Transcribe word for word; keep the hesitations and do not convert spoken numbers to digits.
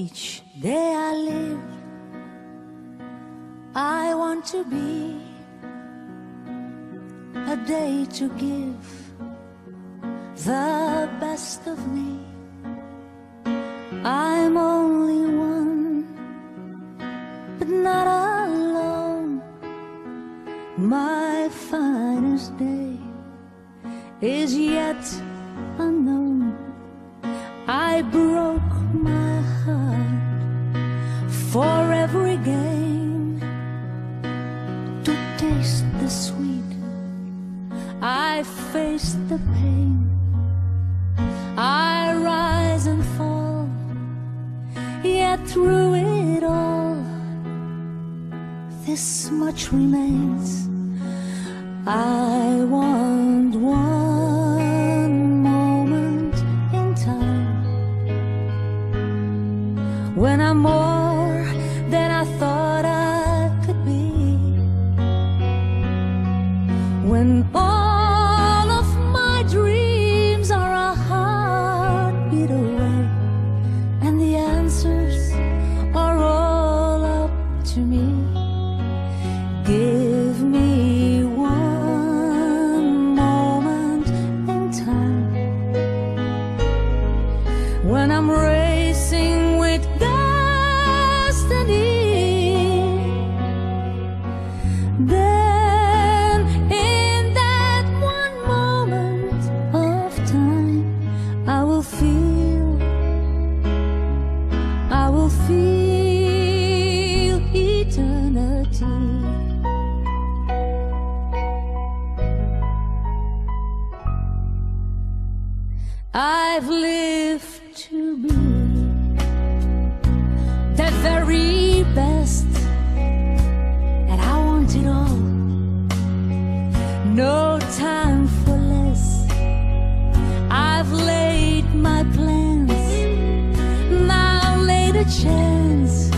Each day I live, I want to be a day to give the best of me. I'm only one, but not alone. My finest day is yet unknown. I broke my heart for every gain to taste the sweet. I faced the pain. I rise and fall, yet through it all, this much remains. I want one moment in time when I'm more than I thought I could be, when all of my dreams are a heartbeat away, and the answers are all up to me. Give me one moment in time when I'm racing with destiny. Then in that one moment of time, I will feel, I will feel eternity. I've lived to be the very best, and I want it all. No time for less. I've laid my plans, now laid a chance